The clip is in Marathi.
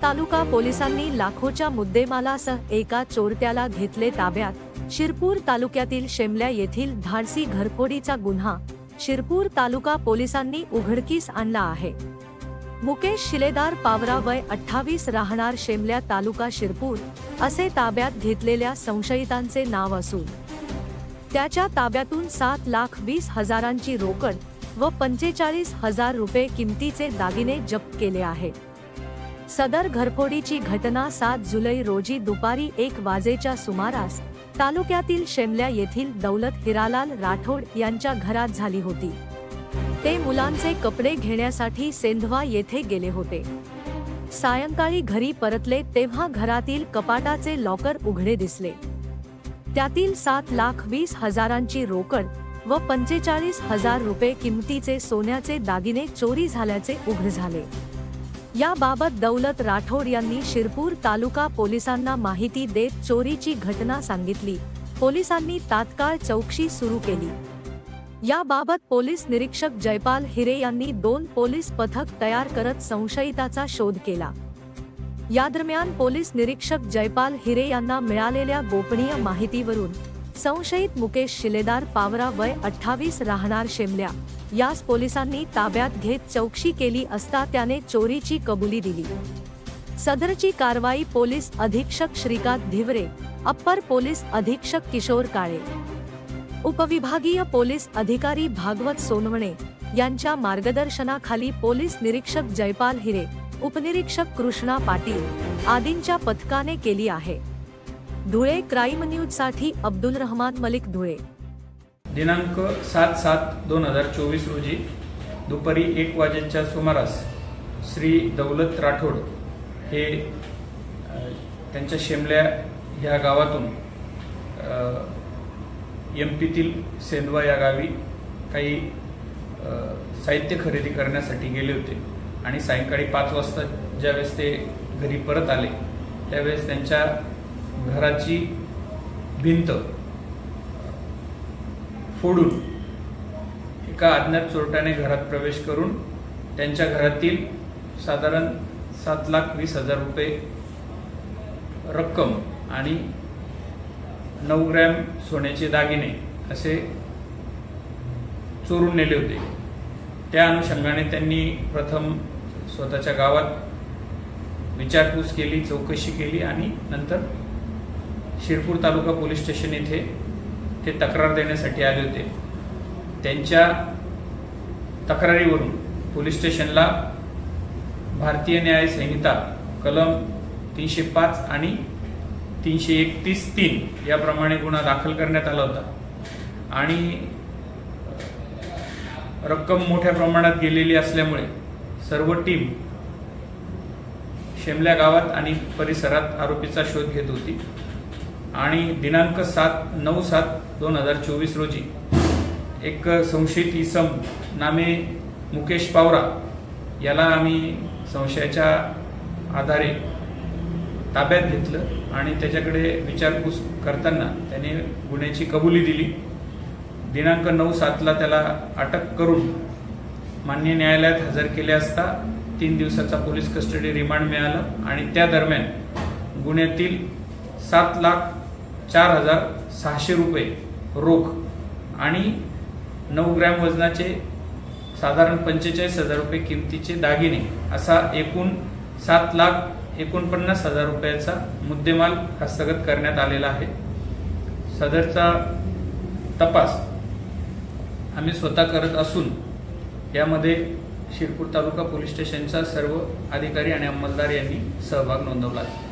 तालुका पोलिसांनी लाखोच्या मुद्देमालासह एका चोरट्याला घेतले ताब्यात। शिरपूर तालुक्यातील शेमल्या येथील धाडसी घरफोडीचा गुन्हा शिरपूर तालुका पोलिसांनी उघडकीस आणला आहे। मुकेश शिलेदार पावरा वय 28 राहणार शेमल्या तालुका शिरपूर असे ताब्यात घेतलेल्या संशयितांचे नाव असून त्याच्या ताब्यातून 7,20,000ची रोकड व 45,000 रुपये किमतीचे दागिने जप्त केले आहेत। सदर घरफोडीची घटना 7 जुलै रोजी दुपारी 1 वाजेच्या सुमारास तालुक्यातील शेमल्या येथील दौलत हिरालाल राठोड यांच्या घरात झाली होती। ते मुलांचे कपडे घेण्यासाठी सेंधवा येथे गेले होते। सायंकाळी घरी परतले तेव्हा घरातील कपाटाचे लॉकर उघडे दिसले। त्यातील 7,20,000ची रोकड व 45,000 रुपये किमतीचे सोन्याचे दागिने चोरी झाल्याचे उघड झाले। याबाबत दौलत राठोड यांनी शिरपूर तालुका पोलिसांना माहिती देत चोरीची घटना सांगितली। पोलिसांनी तात्काळ चौकशी सुरू केली। याबाबत पोलीस निरीक्षक जयपाल हिरे यांनी 2 पोलीस पथक तयार करत संशयिताचा शोध केला। यादरम्यान पोलीस निरीक्षक जयपाल हिरे यांना मिळालेल्या गोपनीय माहितीवरून संशयित मुकेश शिलेदार पावरा वय 28 राहणार शेमल्या यास पोलिसांनी ताब्यात घेत चौकशी केली असता त्याने चोरीची कबुली दिली। सदरची कारवाई पोलीस अधीक्षक श्रीकांत धिवरे, अप्पर पोलीस अधीक्षक किशोर काळे, उपविभागीय पोलीस अधिकारी भागवत सोनवणे यांच्या मार्गदर्शनाखाली पोलीस निरीक्षक जयपाल हिरे, उपनिरीक्षक कृष्णा पाटील आदींच्या पथकाने केली आहे। धुळे क्राईम न्यूज साठी अब्दुल रहमान मलिक, धुळे। दिनांक 7/7/2024 रोजी दुपारी 1 वाजेच्या सुमारास श्री दौलत राठोड हे त्यांच्या शेमल्या ह्या गावातून एमपीतील सेंधवा या गावी काही साहित्य खरेदी करण्यासाठी गेले होते आणि सायंकाळी 5 वाजता ज्यावेळेस ते घरी परत आले त्यावेळेस त्यांच्या घराची भिंत फोडून एका अज्ञात चोरट्याने घरात प्रवेश करून त्यांच्या घरातील साधारण 7,20,000 रुपये रक्कम आणि 9 ग्रॅम सोन्याचे दागिने असे चोरून नेले होते। त्या अनुषंगाने त्यांनी प्रथम स्वतःच्या गावात विचारपूस केली, चौकशी केली आणि नंतर शिरपूर तालुका पोलीस स्टेशन येथे ते तक्रार देण्यासाठी आले होते। त्यांच्या तक्रारीवरून पोलीस स्टेशनला भारतीय न्याय संहिता कलम 305 आणि 331(3) याप्रमाणे गुन्हा दाखल करण्यात आला होता आणि रक्कम मोठ्या प्रमाणात गेलेली असल्यामुळे सर्व टीम शेमल्या गावात आणि परिसरात आरोपीचा शोध घेत होती आणि दिनांक 9/7/2024 रोजी एक संशयित इसम नामे मुकेश पावरा याला आम्ही संशयाच्या आधारे ताब्यात घेतलं आणि त्याच्याकडे विचारपूस करताना त्याने गुन्ह्याची कबुली दिली। दिनांक 9/7 त्याला अटक करून मान्य न्यायालयात हजर केले असता 3 दिवसाचा पोलीस कस्टडी रिमांड मिळाला आणि त्या दरम्यान गुन्ह्यातील 7,04,600 रुपये रोख आणि 9 ग्रॅम वजनाचे साधारण 45,000 रुपये किमतीचे दागिने असा एकूण 7,49,000 रुपयाचा मुद्देमाल हस्तगत करण्यात आलेला आहे। सदरचा तपास आम्ही स्वतः करत असून यामध्ये शिरपूर तालुका पोलीस स्टेशनचा सर्व अधिकारी आणि अंमलदार यांनी सहभाग नोंदवला आहे।